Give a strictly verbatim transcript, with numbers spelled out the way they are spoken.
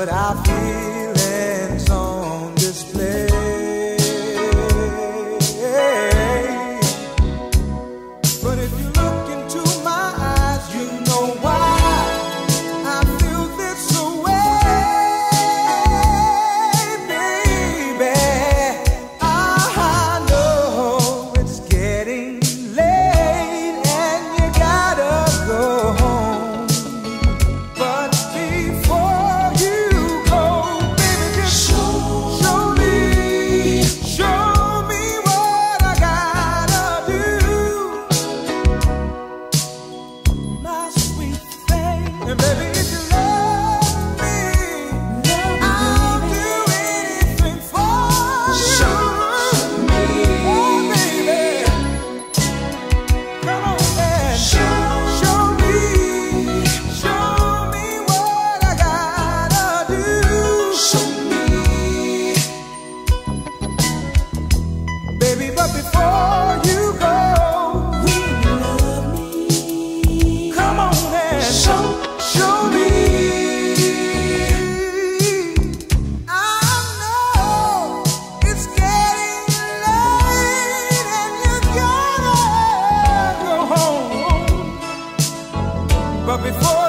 put our feelings on display. But if you look into my eyes, you know why I feel this way, baby. I know it's getting late and you gotta go home. But before you go, baby, just show, show me, show me what I gotta do, my sweet thing. And baby, if you love me, I'll do anything for you. Show me, oh baby, come on and show, show me, show me what I gotta do. Show me, baby, but before you go, will you love me? Come on and show, show me. I know it's getting late and you gotta go home. But before